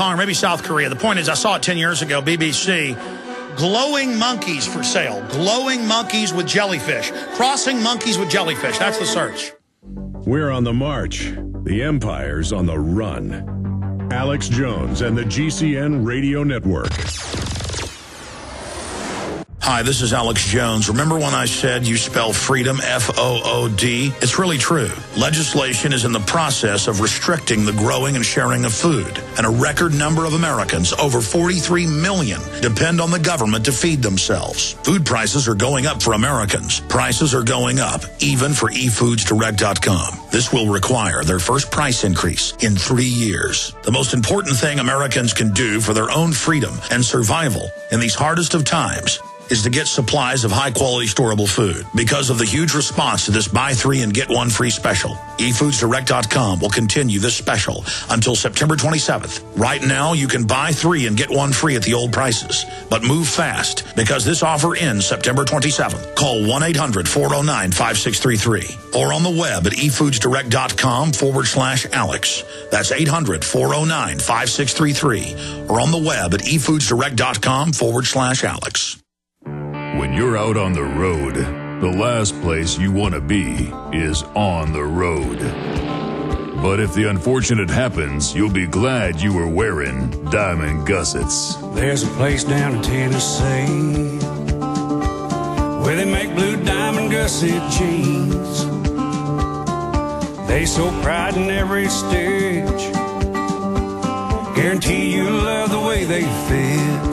Kong, or maybe South Korea. The point is, I saw it 10 years ago, BBC. Glowing monkeys for sale. Glowing monkeys with jellyfish. Crossing monkeys with jellyfish. That's the search. We're on the march. The Empire's on the run. Alex Jones and the GCN Radio Network. Hi, this is Alex Jones. Remember when I said you spell freedom F-O-O-D? It's really true. Legislation is in the process of restricting the growing and sharing of food. And a record number of Americans, over 43 million, depend on the government to feed themselves. Food prices are going up for Americans. Prices are going up, even for eFoodsDirect.com. This will require their first price increase in 3 years. The most important thing Americans can do for their own freedom and survival in these hardest of times is to get supplies of high-quality storable food. Because of the huge response to this buy 3 and get 1 free special, eFoodsDirect.com will continue this special until September 27th. Right now, you can buy 3 and get 1 free at the old prices. But move fast, because this offer ends September 27th. Call 1-800-409-5633 or on the web at eFoodsDirect.com/Alex. That's 800-409-5633 or on the web at eFoodsDirect.com/Alex. When you're out on the road, the last place you want to be is on the road. But if the unfortunate happens, you'll be glad you were wearing diamond gussets. There's a place down in Tennessee where they make blue diamond gusset jeans. They so pride in every stitch, guarantee you'll love the way they fit.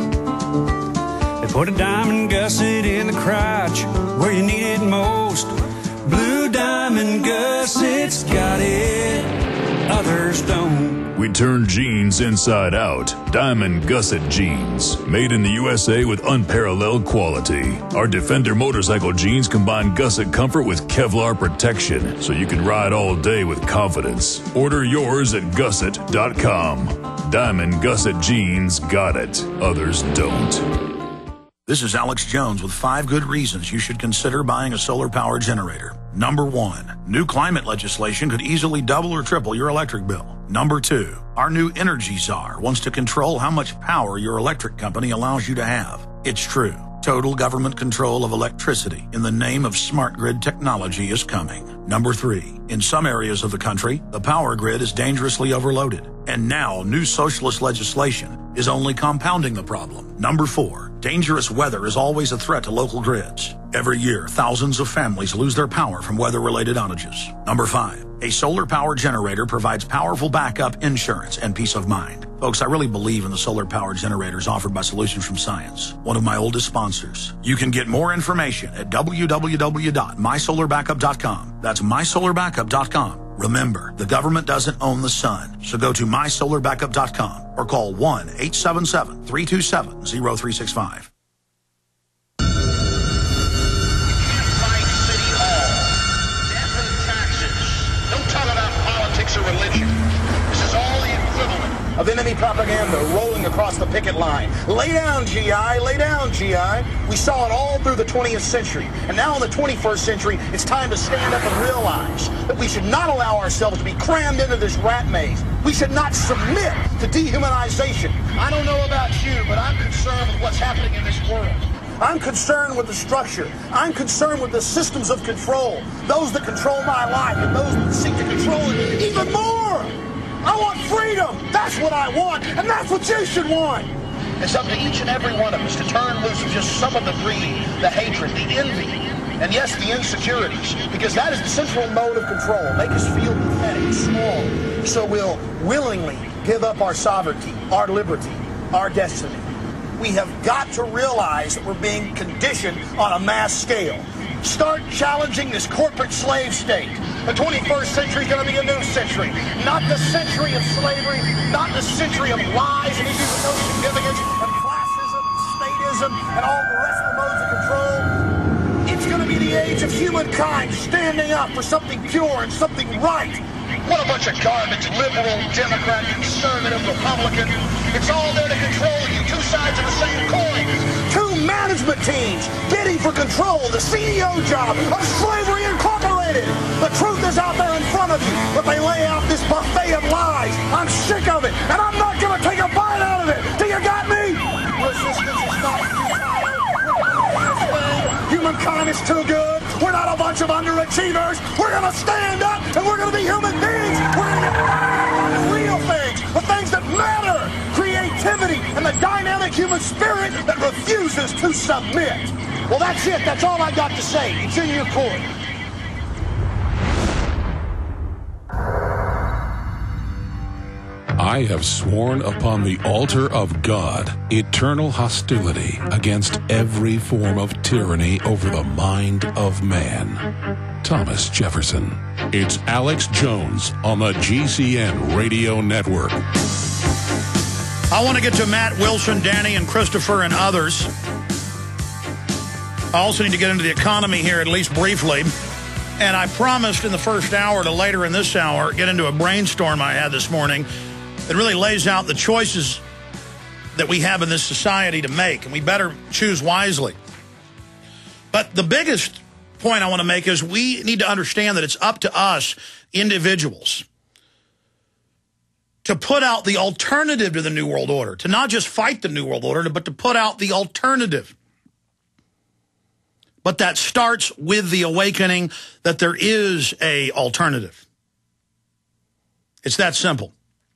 Put a diamond gusset in the crotch where you need it most. Blue diamond gussets got it, others don't. We turn jeans inside out. Diamond gusset jeans, made in the USA with unparalleled quality. Our Defender motorcycle jeans combine gusset comfort with Kevlar protection, so you can ride all day with confidence. Order yours at gusset.com. Diamond gusset jeans got it, others don't. This is Alex Jones with 5 good reasons you should consider buying a solar power generator. Number 1, new climate legislation could easily double or triple your electric bill. Number 2, our new energy czar wants to control how much power your electric company allows you to have. It's true. Total government control of electricity in the name of smart grid technology is coming. Number 3, in some areas of the country, the power grid is dangerously overloaded. And now new socialist legislation is only compounding the problem. Number 4, dangerous weather is always a threat to local grids. Every year, thousands of families lose their power from weather-related outages. Number 5, a solar power generator provides powerful backup insurance and peace of mind. Folks, I really believe in the solar power generators offered by Solutions from Science, one of my oldest sponsors. You can get more information at www.mysolarbackup.com. That's mysolarbackup.com. Remember, the government doesn't own the sun, so go to mysolarbackup.com or call 1-877-327-0365. Or religion. This is all the equivalent of enemy propaganda rolling across the picket line. Lay down, GI, lay down, GI. We saw it all through the 20th century. And now in the 21st century, it's time to stand up and realize that we should not allow ourselves to be crammed into this rat maze. We should not submit to dehumanization. I don't know about you, but I'm concerned with what's happening in this world. I'm concerned with the structure. I'm concerned with the systems of control. Those that control my life and those that seek to control it even more. I want freedom. That's what I want. And that's what you should want. It's up to each and every one of us to turn loose of just some of the greed, the hatred, the envy, and yes, the insecurities. Because that is the central mode of control. Make us feel pathetic, small. So we'll willingly give up our sovereignty, our liberty, our destiny. We have got to realize that we're being conditioned on a mass scale. Start challenging this corporate slave state. The 21st century is going to be a new century. Not the century of slavery, not the century of lies and issues of no significance, and classism, and statism, and all the rest of the modes of control. It's going to be the age of humankind standing up for something pure and something right. What a bunch of garbage, liberal, Democrat, conservative, Republican. It's all there to control you, two sides of the same coin. Two management teams bidding for control, the CEO job of Slavery Incorporated. The truth is out there in front of you, but they lay out this buffet of lies. I'm sick of it, and I'm not going to take it's too good. We're not a bunch of underachievers. We're going to stand up and we're going to be human beings. We're going to get real things, the things that matter. Creativity and the dynamic human spirit that refuses to submit. Well, that's it. That's all I got to say. It's in your court. I have sworn upon the altar of God eternal hostility against every form of tyranny over the mind of man. Thomas Jefferson. It's Alex Jones on the GCN Radio Network. I want to get to Matt, Wilson, Danny, and Christopher and others. I also need to get into the economy here, at least briefly. And I promised in the first hour to later in this hour get into a brainstorm I had this morning that really lays out the choices that we have in this society to make, and we better choose wisely. But the biggest point I want to make is we need to understand that it's up to us, individuals, to put out the alternative to the New World Order, to not just fight the New World Order, but to put out the alternative. But that starts with the awakening that there is an alternative. It's that simple.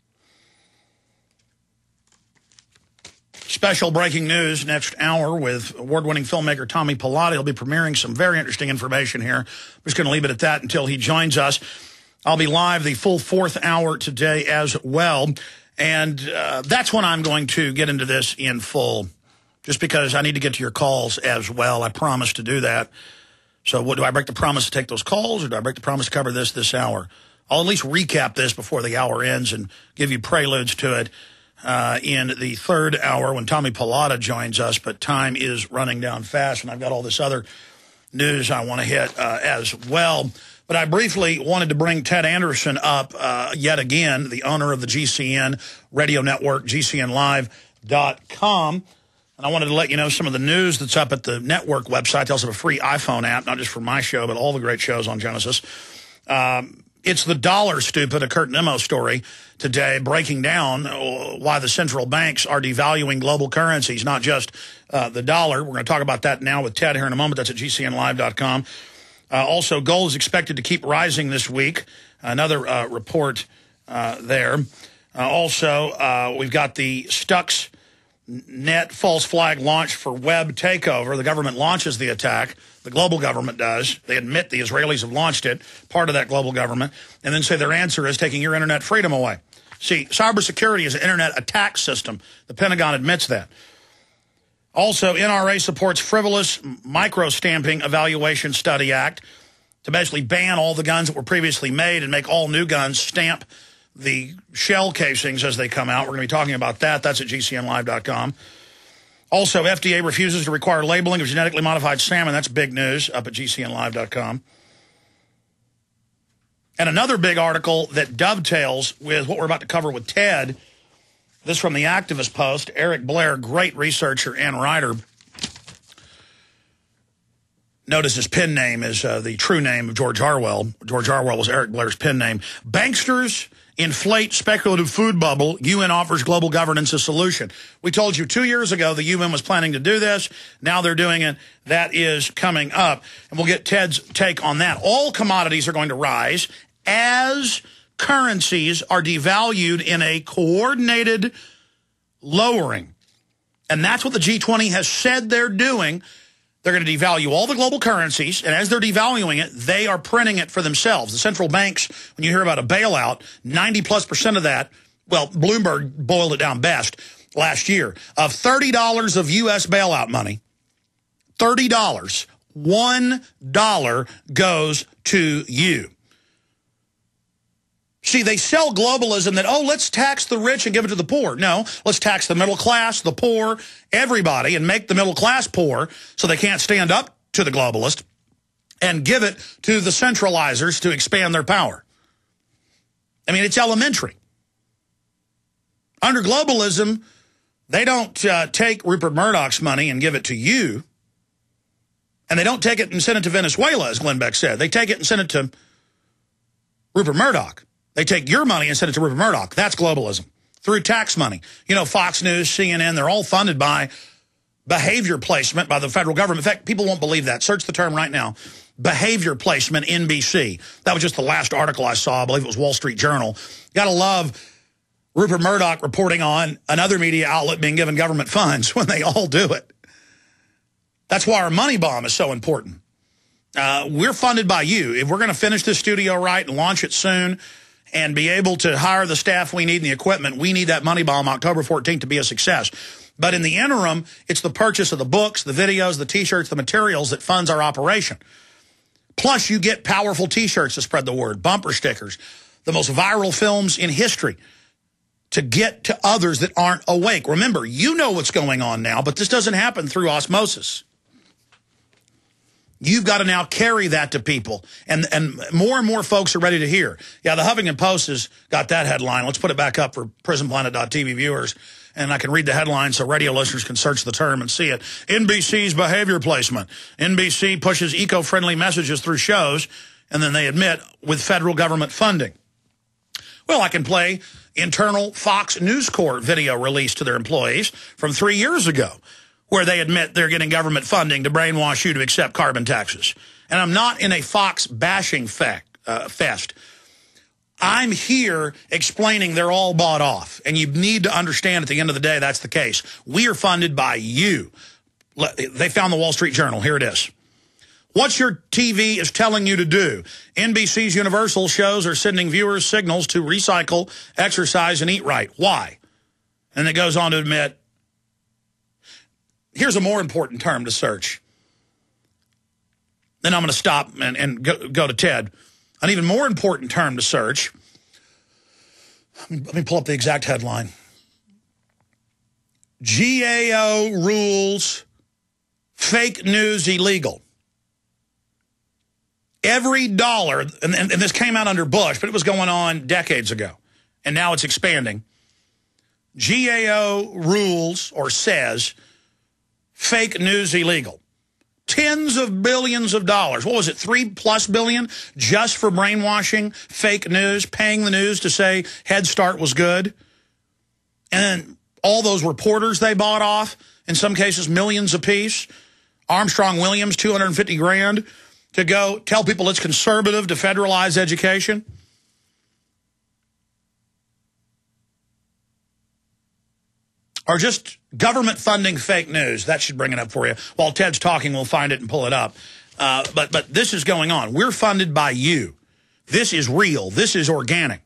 Special breaking news next hour with award-winning filmmaker Tommy Pallotta. He'll be premiering some very interesting information here. I'm just going to leave it at that until he joins us. I'll be live the full fourth hour today as well. And that's when I'm going to get into this in full, just because I need to get to your calls as well. I promise to do that. So what do I break the promise to take those calls, or do I break the promise to cover this hour? I'll at least recap this before the hour ends and give you preludes to it in the third hour when Tommy Pallotta joins us, but time is running down fast, and I've got all this other news I want to hit as well. But I briefly wanted to bring Ted Anderson up yet again, the owner of the GCN Radio Network, GCNlive.com. And I wanted to let you know some of the news that's up at the network website. They also have a free iPhone app, not just for my show, but all the great shows on Genesis. It's the dollar stupid, a Kurt Nimmo story today, breaking down why the central banks are devaluing global currencies, not just the dollar. We're going to talk about that now with Ted here in a moment. That's at GCNlive.com. Also, gold is expected to keep rising this week. Another report there. Also, we've got the Stuxnet false flag launch for web takeover. The government launches the attack. The global government does. They admit the Israelis have launched it, part of that global government, and then say their answer is taking your internet freedom away. See, cybersecurity is an internet attack system. The Pentagon admits that. Also, NRA supports frivolous micro-stamping evaluation study act to basically ban all the guns that were previously made and make all new guns stamp the shell casings as they come out. We're going to be talking about that. That's at GCNlive.com. Also, FDA refuses to require labeling of genetically modified salmon. That's big news up at GCNlive.com. And another big article that dovetails with what we're about to cover with Ted, this from the Activist Post. Eric Blair, great researcher and writer. Notice his pen name is the true name of George Orwell. George Orwell was Eric Blair's pen name. Banksters inflate speculative food bubble. UN offers global governance a solution. We told you 2 years ago the UN was planning to do this. Now they're doing it. That is coming up. And we'll get Ted's take on that. All commodities are going to rise as currencies are devalued in a coordinated lowering. And that's what the G20 has said they're doing. They're going to devalue all the global currencies, and as they're devaluing it, they are printing it for themselves. The central banks, when you hear about a bailout, 90+% of that, well, Bloomberg boiled it down best last year, of $30 of U.S. bailout money, $30, $1 goes to you. See, they sell globalism that, oh, let's tax the rich and give it to the poor. No, let's tax the middle class, the poor, everybody, and make the middle class poor so they can't stand up to the globalist, and give it to the centralizers to expand their power. I mean, it's elementary. Under globalism, they don't take Rupert Murdoch's money and give it to you, and they don't take it and send it to Venezuela, as Glenn Beck said. They take it and send it to Rupert Murdoch. They take your money and send it to Rupert Murdoch. That's globalism. Through tax money. You know, Fox News, CNN, they're all funded by behavior placement by the federal government. In fact, people won't believe that. Search the term right now. Behavior placement, NBC. That was just the last article I saw. I believe it was Wall Street Journal. Gotta love Rupert Murdoch reporting on another media outlet being given government funds when they all do it. That's why our money bomb is so important. We're funded by you. If we're going to finish this studio right and launch it soon and be able to hire the staff we need and the equipment, we need that money bomb October 14th to be a success. But in the interim, it's the purchase of the books, the videos, the T-shirts, the materials that funds our operation. Plus, you get powerful T-shirts to spread the word, bumper stickers, the most viral films in history to get to others that aren't awake. Remember, you know what's going on now, but this doesn't happen through osmosis. You've got to now carry that to people. And more folks are ready to hear. Yeah, the Huffington Post has got that headline. Let's put it back up for prisonplanet.tv viewers. And I can read the headline so radio listeners can search the term and see it. NBC's behavior placement. NBC pushes eco-friendly messages through shows, and then they admit with federal government funding. Well, I can play internal Fox News Corps video release to their employees from 3 years ago, where they admit they're getting government funding to brainwash you to accept carbon taxes. And I'm not in a Fox bashing fest. I'm here explaining they're all bought off. And you need to understand at the end of the day that's the case. We are funded by you. They found the Wall Street Journal. Here it is. What your TV is telling you to do. NBC's Universal shows are sending viewers signals to recycle, exercise, and eat right. Why? And it goes on to admit, here's a more important term to search. Then I'm going to stop and go to Ted. An even more important term to search. Let me pull up the exact headline. GAO rules fake news illegal. Every dollar, and this came out under Bush, but it was going on decades ago, and now it's expanding. GAO rules or says fake news illegal. Tens of billions of dollars. What was it, $3+ billion just for brainwashing, fake news, paying the news to say Head Start was good? And then all those reporters they bought off, in some cases millions apiece. Armstrong Williams, $250,000 to go tell people it's conservative to federalize education. Or just government funding fake news. That should bring it up for you. While Ted's talking, we'll find it and pull it up. But this is going on. We're funded by you. This is real. This is organic.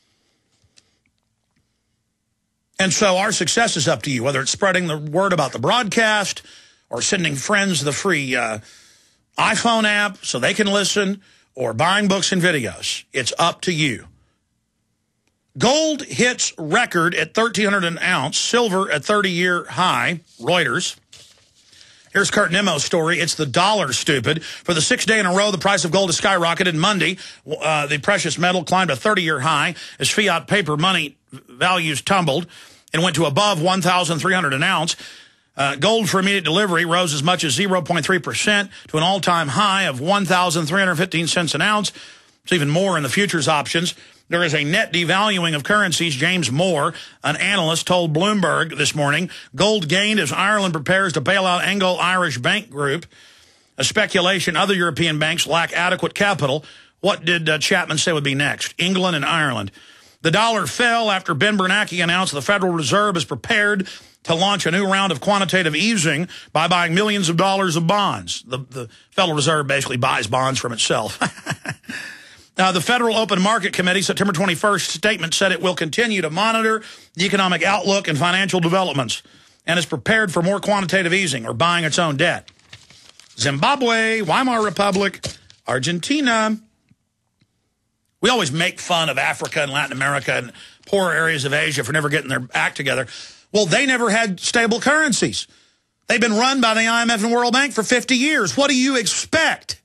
And so our success is up to you, whether it's spreading the word about the broadcast or sending friends the free iPhone app so they can listen or buying books and videos. It's up to you. Gold hits record at $1,300 an ounce, silver at 30-year high, Reuters. Here's Kurt Nemo's story. It's the dollar, stupid. For the 6th day in a row, the price of gold has skyrocketed. Monday, the precious metal climbed a 30-year high as fiat paper money values tumbled and went to above $1,300 an ounce. Gold for immediate delivery rose as much as 0.3% to an all-time high of 1,315 cents an ounce. It's even more in the futures options. There is a net devaluing of currencies. James Moore, an analyst, told Bloomberg this morning, gold gained as Ireland prepares to bail out Anglo-Irish Bank Group. A speculation other European banks lack adequate capital. What did Chapman say would be next? England and Ireland. The dollar fell after Ben Bernanke announced the Federal Reserve is prepared to launch a new round of quantitative easing by buying millions of dollars of bonds. The Federal Reserve basically buys bonds from itself. Now, the Federal Open Market Committee, September 21st statement said it will continue to monitor the economic outlook and financial developments and is prepared for more quantitative easing or buying its own debt. Zimbabwe, Weimar Republic, Argentina. We always make fun of Africa and Latin America and poorer areas of Asia for never getting their act together. Well, they never had stable currencies. They've been run by the IMF and World Bank for 50 years. What do you expect?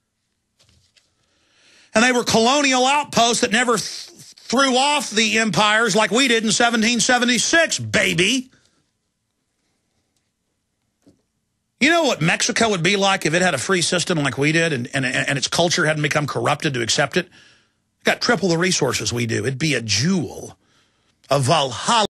And they were colonial outposts that never threw off the empires like we did in 1776, baby. You know what Mexico would be like if it had a free system like we did and its culture hadn't become corrupted to accept it? Got triple the resources we do. It'd be a jewel, a Valhalla.